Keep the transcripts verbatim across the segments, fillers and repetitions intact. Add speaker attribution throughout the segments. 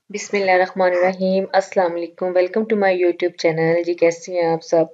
Speaker 1: बिस्मिल्लाहिर्रहमानिर्रहीम अस्सलाम वालेकुम। Welcome to my YouTube channel. जी कैसे हैं आप सब।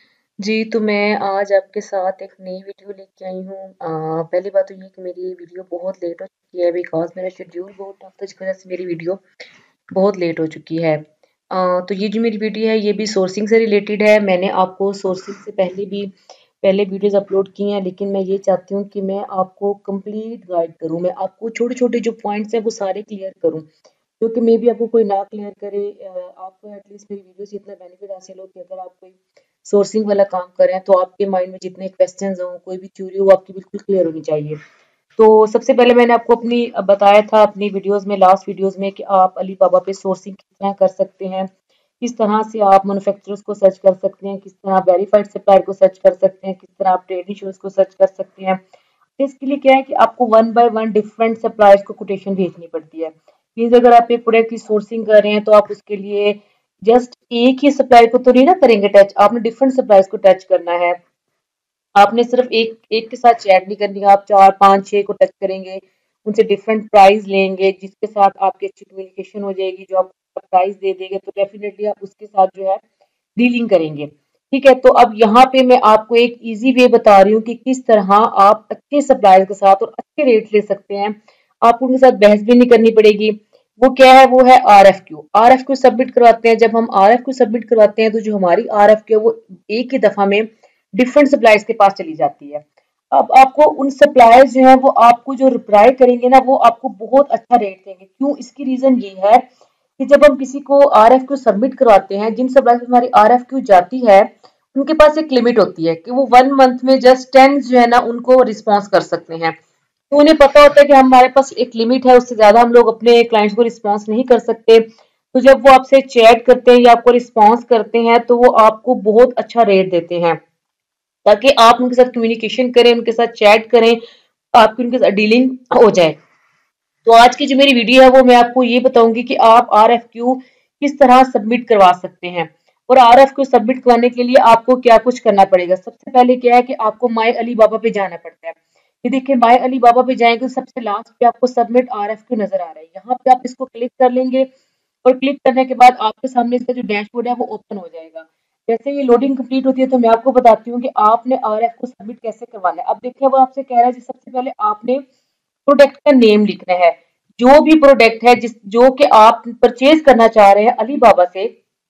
Speaker 1: जी तो मैं आज आपके साथ एक नई वीडियो लेके आई हूँ। अ, पहली बात तो ये कि मेरी वीडियो बहुत लेट हो चुकी है बिकॉज मेरा शेड्यूल बहुत टफ था, जिसकी वजह से मेरी वीडियो बहुत लेट हो चुकी है। अ, तो ये जो मेरी वीडियो है ये भी सोर्सिंग से रिलेटेड है। मैंने आपको सोर्सिंग से पहले भी पहले वीडियोस अपलोड की हैं, लेकिन मैं ये चाहती हूँ कि मैं आपको कंप्लीट गाइड करूँ, मैं आपको छोटे छोटे जो पॉइंट्स हैं वो सारे क्लियर करूँ, क्योंकि मे भी आपको कोई ना क्लियर करे, अ, आपको एटलीस्ट मेरी वीडियो से इतना बेनिफिट हासिल हो कि अगर आप कोई सोर्सिंग वाला काम कर रहे हैं तो आपके माइंड में जितने क्वेश्चंस हों, कोई भी थ्योरी हो, आपकी बिल्कुल क्लियर होनी चाहिए। तो सबसे पहले मैंने आपको अपनी बताया था अपनी वीडियोस में, लास्ट वीडियोस में, कि आप अली बाबा पे सोर्सिंग किस तरह कर सकते हैं, किस तरह से आप मैन्युफैक्चरर्स को सर्च कर सकते हैं, किस तरह आप वेरीफाइड सप्लायर को सर्च कर सकते हैं, किस तरह आप ट्रेड इश्यूज को सर्च कर सकते हैं। तो इसके लिए क्या है कि आपको one by one different suppliers को कोटेशन भेजनी पड़ती है। मीन्स अगर आप एक प्रोडक्ट की सोर्सिंग कर रहे हैं तो आप उसके लिए जस्ट एक ही सप्लायर को तो नहीं ना करेंगे टच, आपने डिफरेंट सप्लायर्स को टच करना है। आपने सिर्फ एक एक के साथ चैट नहीं करनी, आप चार पाँच छः को टच करेंगे, उनसे डिफरेंट प्राइस लेंगे, जिसके साथ आपकी अच्छी कम्युनिकेशन हो जाएगी, जो आपको प्राइस दे देंगे तो डेफिनेटली आप उसके साथ जो है डीलिंग करेंगे। ठीक है, तो अब यहाँ पे मैं आपको एक इजी वे बता रही हूँ कि किस तरह आप अच्छे सप्लायर के साथ और अच्छे रेट ले सकते हैं। आपको उनके साथ बहस भी नहीं करनी पड़ेगी। वो क्या है, वो है R F Q. R F Q submit करवाते हैं। जब हम आर एफ क्यू सबमिट करवाते हैं तो जो हमारी आर एफ क्यू है वो एक ही दफा में डिफरेंट सप्लायर्स के पास चली जाती है। अब आपको उन सप्लायर्स जो है वो आपको जो रिप्लाई करेंगे ना, वो आपको बहुत अच्छा रेट देंगे। क्यों? इसकी रीजन ये है कि जब हम किसी को आर एफ क्यू सबमिट करवाते हैं, जिन सप्लायर से हमारी आर एफ क्यू जाती है, उनके पास एक लिमिट होती है कि वो वन मंथ में जस्ट टेन जो है ना उनको रिस्पॉन्स कर सकते हैं। तो उन्हें पता होता है कि हमारे पास एक लिमिट है, उससे ज्यादा हम लोग अपने क्लाइंट्स को रिस्पॉन्स नहीं कर सकते। तो जब वो आपसे चैट करते हैं या आपको रिस्पॉन्स करते हैं तो वो आपको बहुत अच्छा रेट देते हैं, ताकि आप उनके साथ कम्युनिकेशन करें, उनके साथ चैट करें, आपकी उनके साथ डीलिंग हो जाए। तो आज की जो मेरी वीडियो है वो मैं आपको ये बताऊंगी कि आप आर एफ क्यू किस तरह सबमिट करवा सकते हैं। और आर एफ क्यू सबमिट करवाने के लिए आपको क्या कुछ करना पड़ेगा। सबसे पहले क्या है कि आपको माई अली बाबा पे जाना पड़ता है। ये देखिए, माई अली बाबा पे जाएंगे तो सबसे लास्ट पे आपको सबमिट आर एफ क्यू नजर आ रहा है। यहाँ पे आप इसको क्लिक कर लेंगे और क्लिक करने के बाद आपके सामने इसका जो डैशबोर्ड है वो ओपन हो जाएगा। जैसे ये लोडिंग कंप्लीट होती है तो मैं आपको बताती हूँ कि आपने आर एफ को सबमिट कैसे करवाना है। अब देखिए, वो आपसे कह रहा है जी, सबसे पहले आपने प्रोडक्ट का नेम लिखना है। जो भी प्रोडक्ट है जिस जो कि आप परचेज करना चाह रहे हैं अली बाबा से,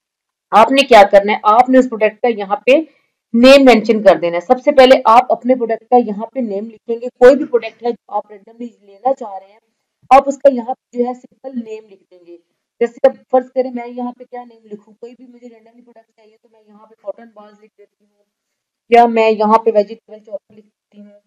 Speaker 1: आपने क्या करना है, आपने उस प्रोडक्ट का यहाँ पे नेम मेंशन कर देना है। सबसे पहले आप अपने प्रोडक्ट का यहाँ पे नेम लिखेंगे। कोई भी प्रोडक्ट है जो आप रेंडमली लेना चाह रहे हैं, आप उसका यहाँ पे जो है सिंपल नेम लिख देंगे। जैसे अब फर्ज करें मैं यहाँ पे क्या नेम लिखूं, कोई भी मुझे रेंडमली प्रोडक्ट चाहिए तो मैं यहाँ पे कॉटन बाज लिख देती हूँ, या मैं यहाँ पे वेजिटेबल चॉपर लिख देती हूँ।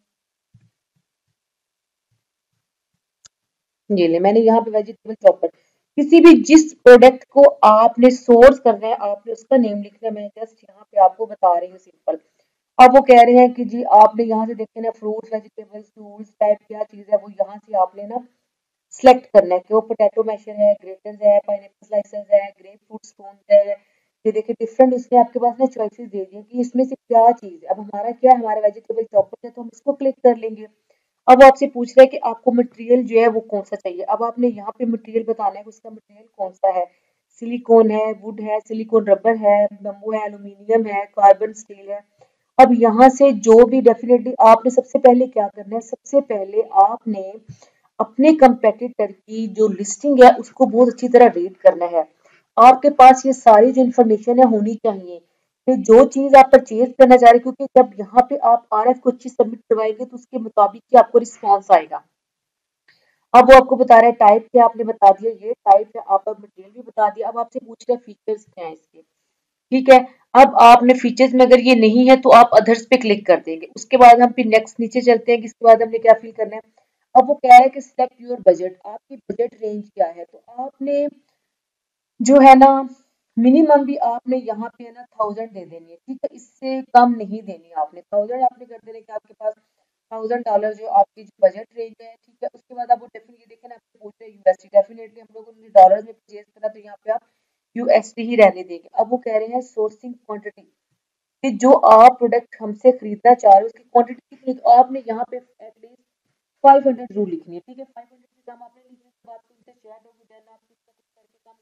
Speaker 1: ये ले, मैंने यहाँ पे वेजिटेबल चॉपर। किसी भी जिस प्रोडक्ट को आपने सोर्स करना है आपने उसका नेम लिखना है। मैं जस्ट यहाँ पे आपको बता रही हूँ सिंपल। अब वो कह रहे हैं कि जी आपने यहाँ से देखे ना, फ्रूट्स वेजिटेबल्स टूल्स टाइप क्या चीज है, वो यहाँ से आपने ना सिलेक्ट करना है कि वो पोटैटो मैशर है, ग्रेटर्स है, पाइनएप्पल स्लाइसर्स है, ग्रेप फ्रूट स्पून है। ये देखिए डिफरेंट इसने आपके पास ना चॉइसेस दे दी हैं कि इसमें से क्या चीज है। अब हमारा क्या है, हमारा वेजिटेबल चॉपर है तो हम इसको क्लिक कर लेंगे। अब आपसे पूछ रहा है कि आपको मटेरियल जो है वो कौन सा चाहिए। अब आपने यहाँ पे मटेरियल बताना है कि उसका मटेरियल कौन सा है। सिलिकॉन है, वुड है, सिलिकॉन रबर है, बम्बू है, एल्यूमिनियम है, कार्बन स्टील है। अब यहाँ से जो भी डेफिनेटली आपने सबसे पहले क्या करना है, सबसे पहले आपने अपने कंपेटिटर की जो लिस्टिंग है उसको बहुत अच्छी तरह रीड करना है। आपके पास ये सारी जो इन्फॉर्मेशन है होनी चाहिए कि जो चीज आप परचेज करना चाह रहे हैं, क्योंकि जब यहाँ पे आप आर एफ को अच्छी सबमिट करवाएंगे तो उसके मुताबिक ही आपको रिस्पॉन्स आएगा। अब वो आपको बता रहा है टाइप क्या, आपने बता दिया ये टाइप है, आप मटेरियल भी बता दिया। अब आपसे पूछ रहे हैं फीचर्स क्या है इसके। ठीक है, अब आपने फीचर्स में अगर ये नहीं है तो आप अदर्स पे क्लिक कर देंगे। उसके बाद हम फिर नेक्स्ट नीचे चलते हैं कि इसके बाद हमने क्या फिल करना है। अब वो कह रहा है कि सिलेक्ट योर बजट, आपकी बजट रेंज क्या है। तो आपने जो है ना मिनिमम भी आपने यहाँ पे है ना थाउजेंड दे देनी है। ठीक है, इससे कम नहीं देनी है आपने। थाउजेंड आपने कर देने कि आपके पास थाउजेंड डॉलर जो आपकी जो बजट रेंज है। ठीक है, उसके बाद आप वो डेफिनेटली देखें ना, आपको पूछ रहे हैं यूएसडी, डेफिनेटली हम लोगों ने डॉलर में परचेज करा तो यहाँ पे आप यूएसडी ही रहने देंगे। अब वो कह रहे हैं सोर्सिंग क्वांटिटी, कि जो आप प्रोडक्ट हमसे खरीदना चाह रहे हो उसकी क्वांटिटी कितनी, तो आपने यहाँ पे एटलीस्ट फाइव हंड्रेड जरूर लिखनी है। ठीक है, फाइव हंड्रेड से कम आपने लिखनी है, तो आपको उनसे शेयर होगी, देन आप कुछ ना कुछ करके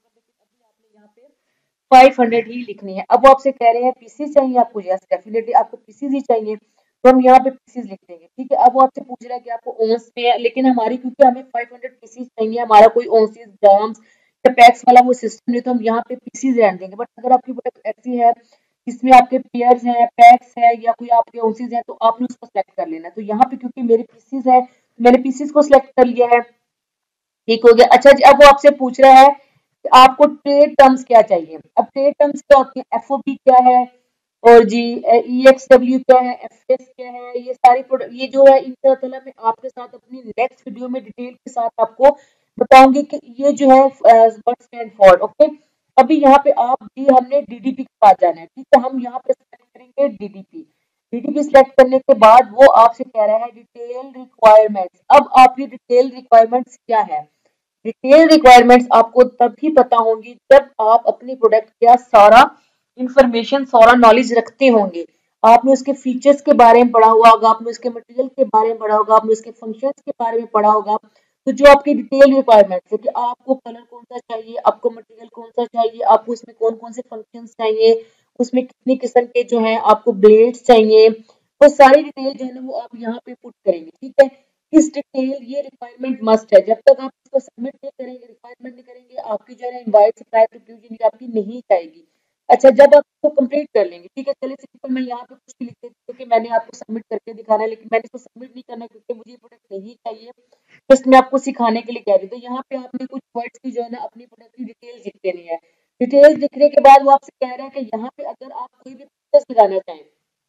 Speaker 1: यहाँ पे फाइव हंड्रेड ही लिखनी है। अब वो आपसे कह रहे हैं पीसीज चाहिए आपको, यस डेफिनेटली आपको पीसीज ही चाहिए, तो हम यहाँ पे पीसीज लिख देंगे। ठीक है, अब वो आपसे पूछ रहा है कि आपको ओंस में है, लेकिन हमारी क्योंकि हमें फाइव हंड्रेड पीसीज चाहिए, हमारा कोई ओंसिस ग्राम्स या पैक्स वाला वो सिस्टम नहीं, तो हम यहाँ पे पीसीज रहने देंगे। बट अगर आपकी प्रोडक्ट ऐसी है इसमें आपके पेयर्स हैं, पैक्स है या कोई आपके ओंसिस है, तो आपने उसको सेलेक्ट कर लेना। तो यहाँ पे क्योंकि मेरे पीसीज है, मैंने पीसीज को सिलेक्ट कर लिया है। ठीक हो गया। अच्छा जी, अब वो आपसे पूछ रहा है कि आपको ट्रेड टर्म्स क्या चाहिए। अब ट्रेड टर्म्स क्या होती है, एफओबी क्या है और जी ईएक्सडब्ल्यू क्या है, एफएस क्या है, ये सारी प्रोडक्ट ये जो है इंशाल्लाह मैं आपके साथ अपनी नेक्स्ट वीडियो में डिटेल के साथ आपको बताऊंगी कि ये जो है व्हाट स्टैंड फॉर। ओके, अभी यहाँ पे आप भी हमने डीडीपी के पास जाना है। ठीक है, हम यहाँ पे सेलेक्ट करेंगे डीडीपी। डीडीपी सिलेक्ट करने के बाद वो आपसे कह रहा है डिटेल रिक्वायरमेंट्स। अब आपकी डिटेल रिक्वायरमेंट्स क्या है। डिटेल रिक्वायरमेंट्स आपको तभी पता होंगी जब आप अपनी प्रोडक्ट का सारा इंफॉर्मेशन, सारा नॉलेज रखते होंगे। आपने उसके फीचर्स के बारे में पढ़ा हुआ होगा, आपने उसके मटेरियल के बारे में पढ़ा होगा, आपने उसके फंक्शंस के बारे में पढ़ा होगा। तो जो आपकी डिटेल रिक्वायरमेंट्स है कि आपको कलर कौन सा चाहिए, आपको मटेरियल कौन सा चाहिए, आपको उसमें कौन कौन से फंक्शंस चाहिए, उसमें कितनी किस्म के जो है आपको ब्लेड्स चाहिए, वो सारी डिटेल जो है ना वो आप यहाँ पे पुट करेंगे। ठीक है, इस डिटेल ये रिक्वायरमेंट मस्ट है। जब तक आप इसको सबमिट नहीं करेंगे, रिक्वायरमेंट नहीं करेंगे, आपकी जो है इनवाइट सप्लाई प्रोक्यूजन आपकी नहीं जाएगी। अच्छा, जब आप इसको कंप्लीट कर लेंगे, ठीक है, चलिए सिंपल मैं यहाँ पे कुछ भी लिख देती हूँ क्योंकि मैंने आपको सबमिट करके दिखाना है, लेकिन मैंने इसको सबमिट नहीं करना क्योंकि मुझे ये प्रोडक्ट नहीं चाहिए, जस्ट मैं आपको सिखाने के लिए कह रही हूँ। तो यहाँ पे आपने कुछ वर्ड्स की जो है ना अपनी प्रोडक्ट की डिटेल लिख देनी है। डिटेल लिखने के बाद वो आपसे कह रहा है कि यहाँ पे अगर आप कोई भी पिक्चर्स लगाना चाहें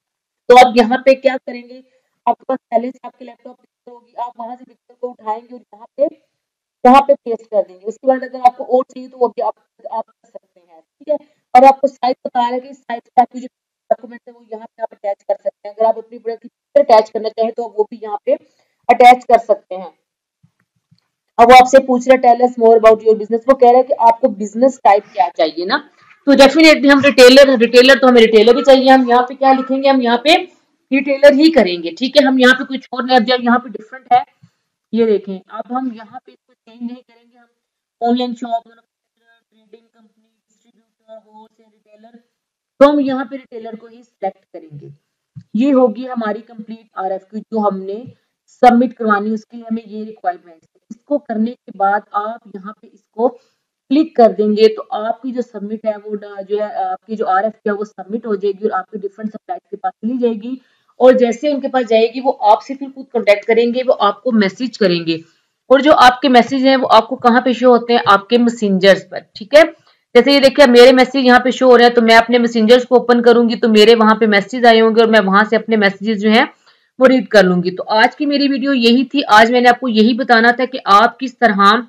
Speaker 1: तो आप यहाँ पे क्या करेंगे, आपके पास पहले से आपके लैपटॉप पिक्चर होगी, आप वहां से पिक्चर को उठाएंगे और यहाँ पे यहाँ पे पेस्ट कर देंगे। उसके बाद अगर आपको और चाहिए तो वो भी आप आप कर सकते हैं। ठीक है, और आपको साइज बता रहा है कि साइज पे आपकी जो डॉक्यूमेंट है वो यहाँ पे आप अटैच कर सकते हैं। अगर आप अपनी प्रोडक्ट की पिक्चर अटैच करना चाहें तो वो भी यहाँ पे अटैच कर सकते हैं। अब वो आपसे पूछ रहा है tell us more about your business. वो कह रहा है कि आपको बिजनेस टाइप क्या चाहिए ना, तो डेफिनेटली हम रिटेलर रिटेलर तो हमें रिटेलर भी चाहिए। हम यहाँ पे क्या लिखेंगे, हम यहाँ पे रिटेलर ही करेंगे। ठीक है, हम यहाँ पे कुछ और नहीं, अब जब यहाँ पे डिफरेंट है ये देखें, अब हम यहाँ पे इसको चेंज नहीं करेंगे। हम online shop, trading company, distributor, wholesale retailer, तो हम यहाँ पे रिटेलर को ही सिलेक्ट करेंगे। ये होगी हमारी कंप्लीट आरएफ की जो हमने सबमिट करवानी, उसके लिए हमें ये रिक्वायरमेंट है। इसको करने के बाद आप यहाँ पे इसको क्लिक कर देंगे तो आपकी जो सबमिट है वो जो है आपकी जो आरएफ है वो सबमिट हो जाएगी और आपकी डिफरेंट सप्लायर के पास चली जाएगी। और जैसे उनके पास जाएगी वो आपसे फिर खुद कॉन्टेक्ट करेंगे, वो आपको मैसेज करेंगे। और जो आपके मैसेज हैं वो आपको कहाँ पे शो होते हैं, आपके मैसेंजर्स पर। ठीक है, जैसे ये देखिए मेरे मैसेज यहाँ पे शो हो रहे हैं, तो मैं अपने मैसेंजर्स को ओपन करूंगी तो मेरे वहां पे मैसेज आए होंगे और मैं वहां से अपने मैसेजेस जो हैं वो रीड कर लूंगी। तो आज की मेरी वीडियो यही थी। आज मैंने आपको यही बताना था कि आप किस तरह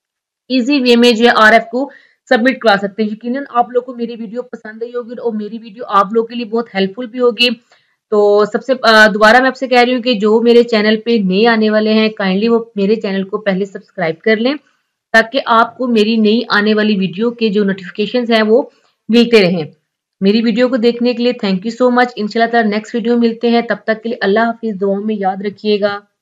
Speaker 1: इजी वे में जो है आरएफ को सबमिट करा सकते हैं। यकीनन आप लोगों को मेरी वीडियो पसंद आई होगी और मेरी वीडियो आप लोगों के लिए बहुत हेल्पफुल भी होगी। तो सबसे दोबारा मैं आपसे कह रही हूँ कि जो मेरे चैनल पे नए आने वाले हैं काइंडली वो मेरे चैनल को पहले सब्सक्राइब कर लें ताकि आपको मेरी नई आने वाली वीडियो के जो नोटिफिकेशंस हैं वो मिलते रहें। मेरी वीडियो को देखने के लिए थैंक यू सो मच। इंशाल्लाह नेक्स्ट वीडियो मिलते हैं, तब तक के लिए अल्लाह हाफिज, दुआओं में याद रखिएगा।